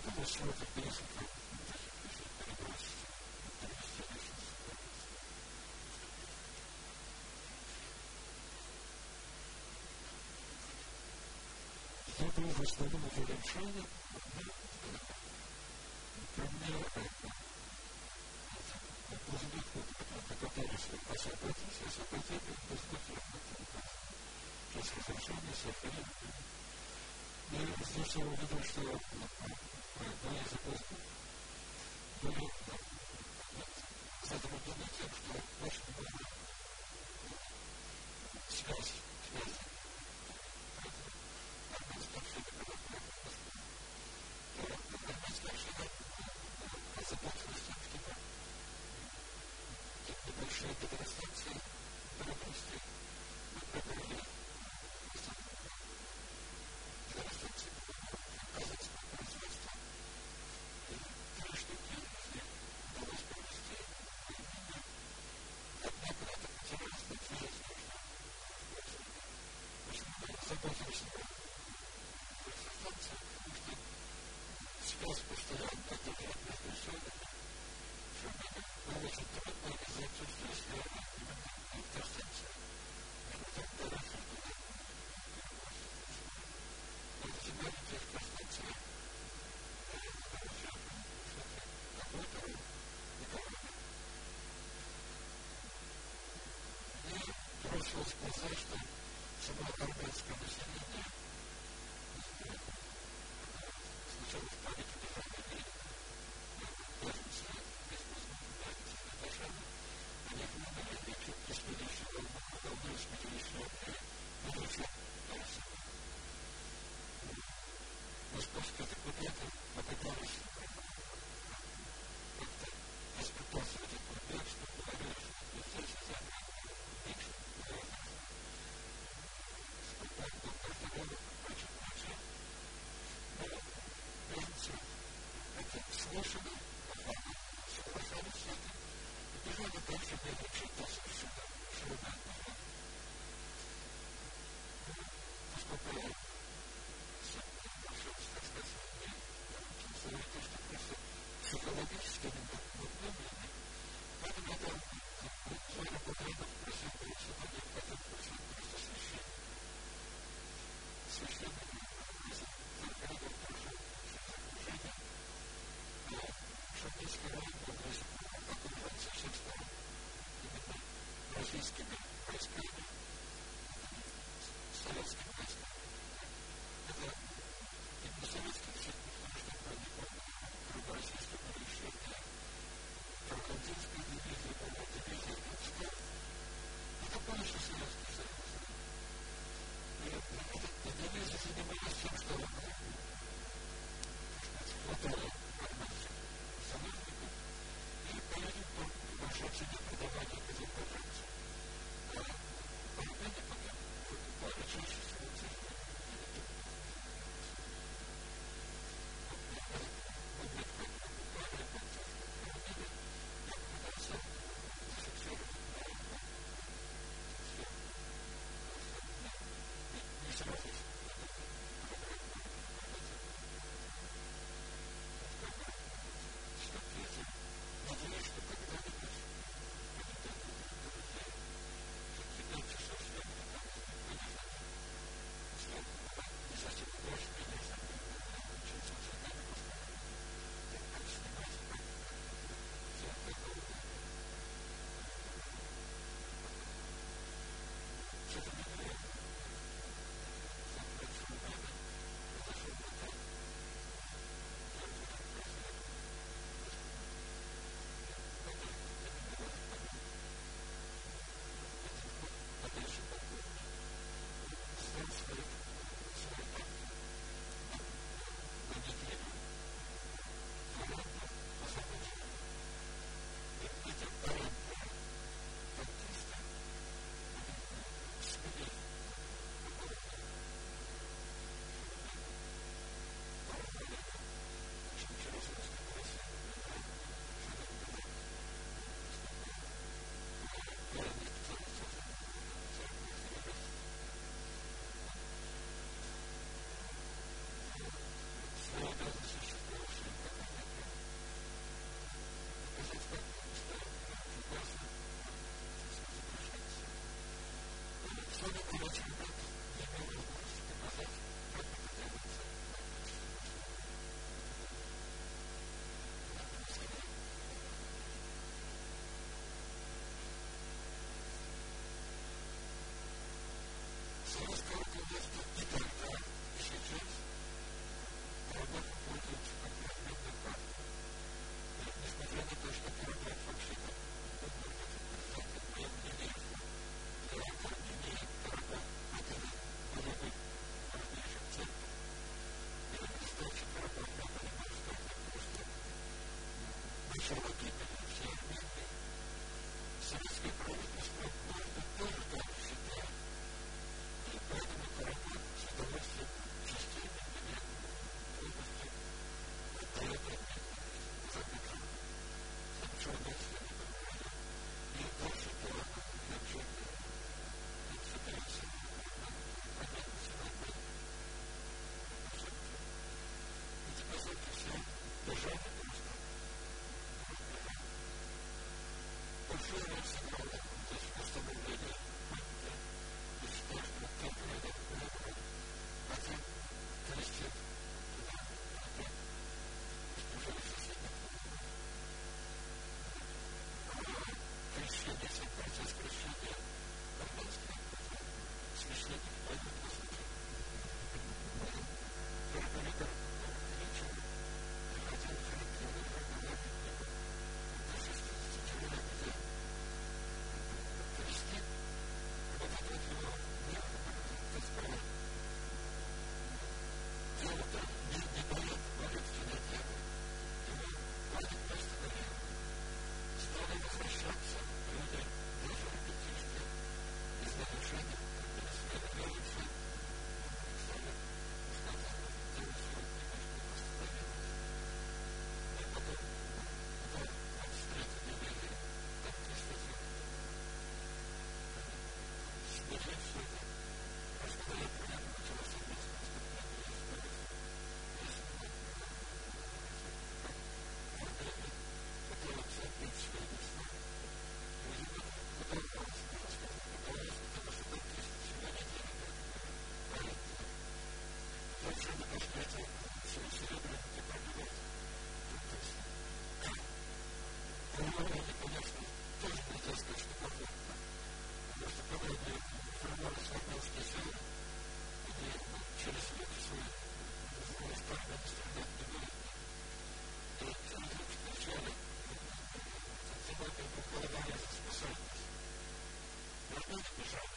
было срока несколько перебросить. Я был в основном увереншайне, ко мне Бузбек, докатались освободили Бузбеке, без разрешения Сахарин. И здесь я увидел, что мои запросы были затруднены тем, что очень много связи. Армянская община была армянская община озабочена тем, чтобы небольшие гидростанции перевести на прямые гидростанции казахского производства. И 3 штуки из них удалось провести именно одна куда-то потерялась на движение, очень много заботились о электростанции, потому что связь постоянно держать между селами, было очень трудно из-за отсутствия связи именно электростанции. И потом дороги туда перевозят. Эти маленькие электростанции какой-то экономии. Мне бросилось в глаза, что само армянское население сначала в памяти державы Ленина, беженцы, они внимали, и сменившие волну сменившие милицию Тарасова. Московские депутаты попытались как-то воспрепятствовать этому бегству, говорили, что здесь из Армении меньше народов, сколько гражданов и прочее. Но беженцы это слышали, соглашались с этим, и бежали дальше, не лучше до совершенно широкого поля. Поскольку я сам большой, так сказать, не советую, что просто психологически не надломлены, поэтому я дал Зоя Бугранов просил голосовать, необходимо просил просто священник. Священник Заркаева прошел через окружение, но Шамильский район был окружен со всех сторон именно российскими войсками, советскими войсками. Это именно советских сил, потому что кроме круга российского решения Каракандинской дивизии, дивизии Минска, это полностью Советский Союз. И эта дивизия занималась тем, что хватало армянских союзников и по большой цене продавали азербайджанцам. А армяне потом покупали чаще всего никто не бежал.